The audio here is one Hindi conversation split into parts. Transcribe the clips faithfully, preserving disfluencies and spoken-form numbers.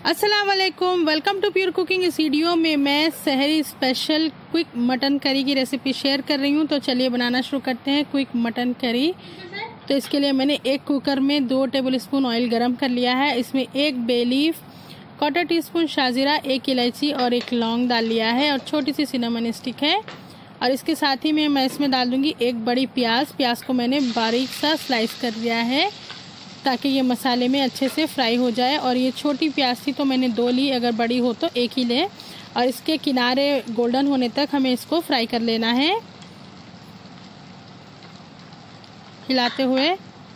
अस्सलाम वालेकुम, वेलकम टू प्योर कुकिंग। इस वीडियो में मैं सहरी स्पेशल क्विक मटन करी की रेसिपी शेयर कर रही हूँ। तो चलिए बनाना शुरू करते हैं क्विक मटन करी। तो इसके लिए मैंने एक कुकर में दो टेबलस्पून ऑयल गरम कर लिया है। इसमें एक bay leaf, quarter teaspoon शाजीरा, एक इलायची और एक लौंग डाल लिया है और छोटी सी सिनेमन स्टिक है। और इसके साथ ही में मैं इसमें डाल दूंगी एक बड़ी प्याज। प्याज को मैंने बारीक सा स्लाइस कर दिया है ताकि ये मसाले में अच्छे से फ्राई हो जाए। और ये छोटी प्याज थी तो मैंने दो ली, अगर बड़ी हो तो एक ही ले। और इसके किनारे गोल्डन होने तक हमें इसको फ्राई कर लेना है हिलाते हुए।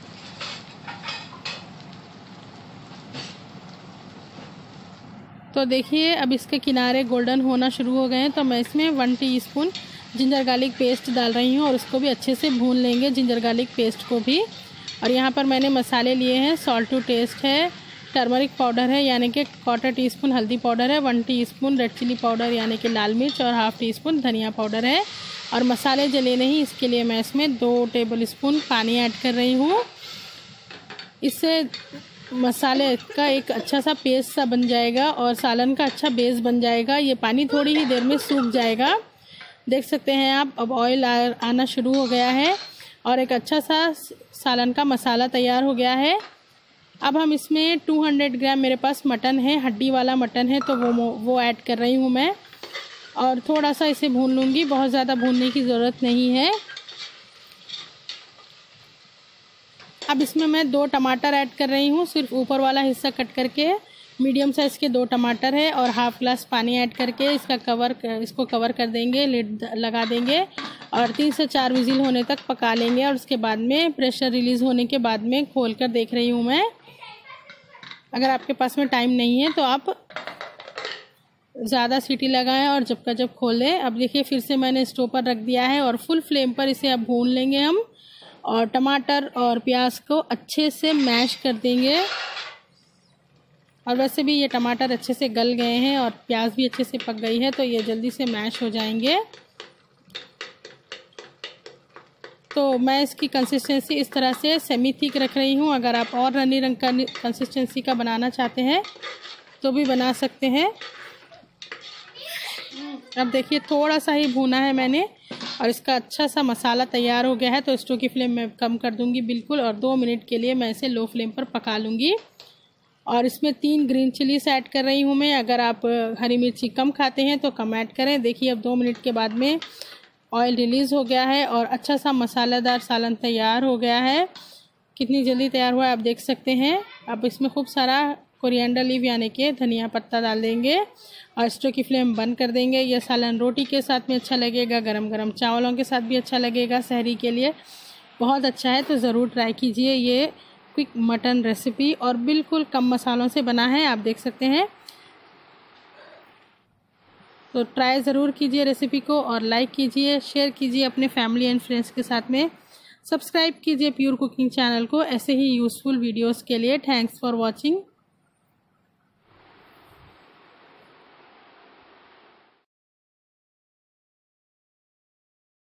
तो देखिए अब इसके किनारे गोल्डन होना शुरू हो गए हैं। तो मैं इसमें one teaspoon ginger garlic paste डाल रही हूँ और उसको भी अच्छे से भून लेंगे, जिंजर गार्लिक पेस्ट को भी। और यहाँ पर मैंने मसाले लिए हैं, सॉल्ट टू टेस्ट है, टर्मरिक पाउडर है यानी कि क्वार्टर टी स्पून हल्दी पाउडर है, one teaspoon red chilli powder यानी कि लाल मिर्च और हाफ़ टी स्पून धनिया पाउडर है। और मसाले जले नहीं, इसके लिए मैं इसमें दो टेबल स्पून पानी ऐड कर रही हूँ। इससे मसाले का एक अच्छा सा पेस्ट सा बन जाएगा और सालन का अच्छा बेस बन जाएगा। ये पानी थोड़ी ही देर में सूख जाएगा। देख सकते हैं आप, अब ऑयल आना शुरू हो गया है और एक अच्छा सा सालन का मसाला तैयार हो गया है। अब हम इसमें दो सौ ग्राम मेरे पास मटन है, हड्डी वाला मटन है, तो वो वो ऐड कर रही हूँ मैं। और थोड़ा सा इसे भून लूँगी, बहुत ज़्यादा भूनने की ज़रूरत नहीं है। अब इसमें मैं दो टमाटर ऐड कर रही हूँ, सिर्फ ऊपर वाला हिस्सा कट करके। मीडियम साइज़ के दो टमाटर है और हाफ ग्लास पानी ऐड करके इसका कवर इसको कवर कर देंगे, लिड लगा देंगे और तीन से चार विजिल होने तक पका लेंगे। और उसके बाद में प्रेशर रिलीज़ होने के बाद में खोल कर देख रही हूँ मैं। अगर आपके पास में टाइम नहीं है तो आप ज़्यादा सीटी लगाएं और जब का जब खोलें। अब देखिए फिर से मैंने स्टोव पर रख दिया है और फुल फ्लेम पर इसे अब भून लेंगे हम। और टमाटर और प्याज को अच्छे से मैश कर देंगे। और वैसे भी ये टमाटर अच्छे से गल गए हैं और प्याज भी अच्छे से पक गई है, तो ये जल्दी से मैश हो जाएंगे। तो मैं इसकी कंसिस्टेंसी इस तरह से सेमी थिक रख रही हूँ। अगर आप और रनी रंग का कंसिस्टेंसी का बनाना चाहते हैं तो भी बना सकते हैं। अब देखिए थोड़ा सा ही भूना है मैंने और इसका अच्छा सा मसाला तैयार हो गया है। तो स्टोव की फ्लेम मैं कम कर दूंगी बिल्कुल और दो मिनट के लिए मैं इसे लो फ्लेम पर पका लूँगी। और इसमें तीन ग्रीन चिलीज ऐड कर रही हूँ मैं। अगर आप हरी मिर्ची कम खाते हैं तो कम ऐड करें। देखिए अब दो मिनट के बाद में ऑयल रिलीज़ हो गया है और अच्छा सा मसालेदार सालन तैयार हो गया है। कितनी जल्दी तैयार हुआ है आप देख सकते हैं। अब इसमें खूब सारा कोरिएंडर लीव यानी कि धनिया पत्ता डाल देंगे और स्टोव की फ्लेम बंद कर देंगे। यह सालन रोटी के साथ में अच्छा लगेगा, गरम गरम चावलों के साथ भी अच्छा लगेगा, सहरी के लिए बहुत अच्छा है। तो ज़रूर ट्राई कीजिए ये क्विक मटन रेसिपी। और बिल्कुल कम मसालों से बना है, आप देख सकते हैं। तो ट्राई ज़रूर कीजिए रेसिपी को और लाइक कीजिए, शेयर कीजिए अपने फैमिली एंड फ्रेंड्स के साथ में। सब्सक्राइब कीजिए प्योर कुकिंग चैनल को ऐसे ही यूज़फुल वीडियोस के लिए। Thanks for watching.